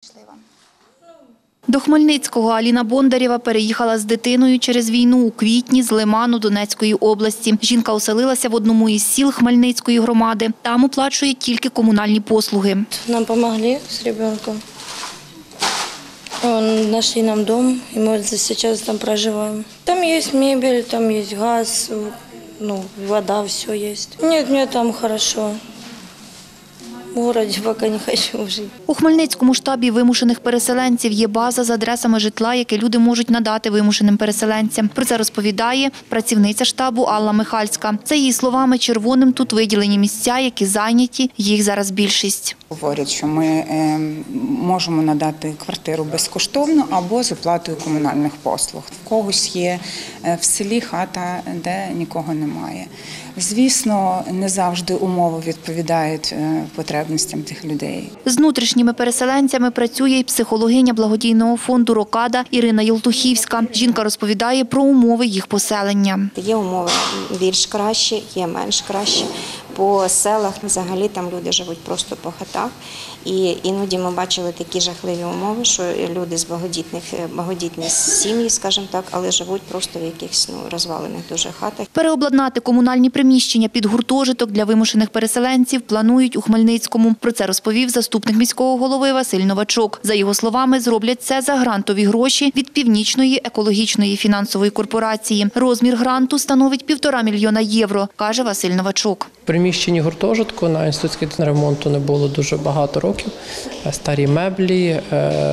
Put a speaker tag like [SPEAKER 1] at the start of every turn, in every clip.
[SPEAKER 1] До Хмельницького Аліна Бондарєва переїхала з дитиною через війну у квітні з Лиману Донецької області. Жінка оселилася в одному із сіл Хмельницької громади. Там оплачує тільки комунальні послуги.
[SPEAKER 2] Нам допомогли з дитинком. Нашли нам дом, и мы сейчас там проживаем. Там есть мебель, там есть газ, вода, все есть. Нет, мне там хорошо. В городе пока не хочу жити.
[SPEAKER 1] У Хмельницькому штабі вимушених переселенців є база з адресами житла, яке люди можуть надати вимушеним переселенцям. Про це розповідає працівниця штабу Алла Михальська. За її словами, червоним тут виділені місця, які зайняті, їх зараз більшість.
[SPEAKER 3] Говорять, що ми можемо надати квартиру безкоштовно або з оплатою комунальних послуг. В когось є в селі хата, де нікого немає. Звісно, не завжди умови відповідають потребностям тих людей.
[SPEAKER 1] З внутрішніми переселенцями працює і психологиня благодійного фонду «Рокада» Ірина Єлтухівська. Жінка розповідає про умови їх поселення.
[SPEAKER 4] Є умови більш кращі, є менш кращі. По селах взагалі там люди живуть просто по хатах. І іноді ми бачили такі жахливі умови, що люди з багатодітні сім'ї, скажімо так, але живуть просто в якихось розвалених дуже хатах.
[SPEAKER 1] Переобладнати комунальні приміщення під гуртожиток для вимушених переселенців планують у Хмельницькому. Про це розповів заступник міського голови Василь Новачок. За його словами, зроблять це за грантові гроші від Північної екологічної фінансової корпорації. Розмір гранту становить 1,5 мільйона євро, каже Василь Новачок.
[SPEAKER 5] В приміщенні гуртожитку на інститутській ремонту не було дуже багато років. Старі меблі,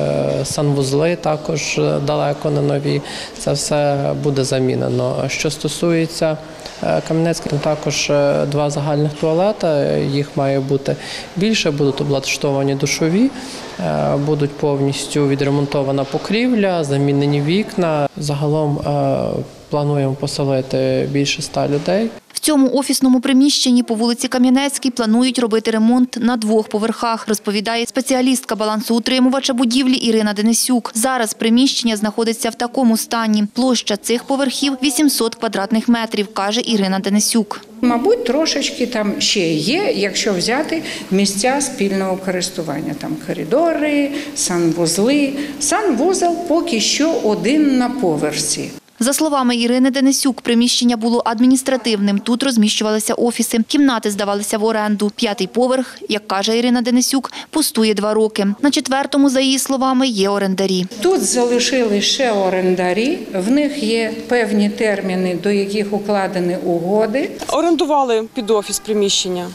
[SPEAKER 5] санвузли також далеко не нові. Це все буде замінено. Що стосується Кам'янецького, також 2 загальних туалети, їх має бути більше, будуть облаштовані душові, будуть повністю відремонтована покрівля, замінені вікна. Загалом плануємо поселити більше 100 людей.
[SPEAKER 1] В цьому офісному приміщенні по вулиці Кам'янецькій планують робити ремонт на 2 поверхах, розповідає спеціалістка балансоутримувача будівлі Ірина Денисюк. Зараз приміщення знаходиться в такому стані. Площа цих поверхів – 800 квадратних метрів, каже Ірина Денисюк.
[SPEAKER 6] Мабуть, трошечки там ще є, якщо взяти місця спільного користування. Там коридори, санвузли. Санвузол поки що один на поверсі.
[SPEAKER 1] За словами Ірини Денисюк, приміщення було адміністративним. Тут розміщувалися офіси. Кімнати здавалися в оренду. 5-й поверх, як каже Ірина Денисюк, пустує 2 роки. На 4-му, за її словами, є орендарі.
[SPEAKER 6] Тут залишили ще орендарі. В них є певні терміни, до яких укладені угоди.
[SPEAKER 7] Орендували під офіс приміщення.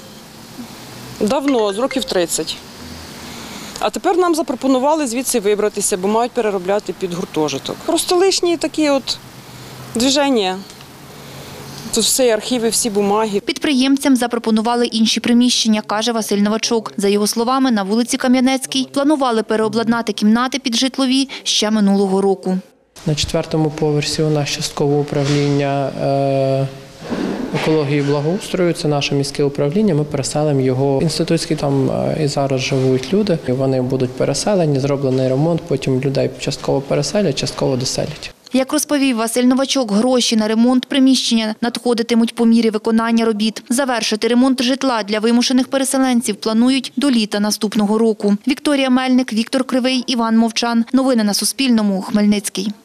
[SPEAKER 7] Давно, з років 30. А тепер нам запропонували звідси вибратися, бо мають переробляти під гуртожиток. Просто лишні такі движення. Тут всі архіви, всі бумаги.
[SPEAKER 1] Підприємцям запропонували інші приміщення, каже Василь Новачок. За його словами, на вулиці Кам'янецькій планували переобладнати кімнати під житлові ще минулого року.
[SPEAKER 5] На 4-му поверсі у нас часткове управління екології і благоустрою, це наше міське управління, ми переселимо його в інститутський, там і зараз живуть люди. Вони будуть переселені, зроблений ремонт, потім людей частково переселять, частково доселять.
[SPEAKER 1] Як розповів Василь Новачок, гроші на ремонт приміщення надходитимуть по мірі виконання робіт. Завершити ремонт житла для вимушених переселенців планують до літа наступного року. Вікторія Мельник, Віктор Кривий, Іван Мовчан. Новини на Суспільному. Хмельницький.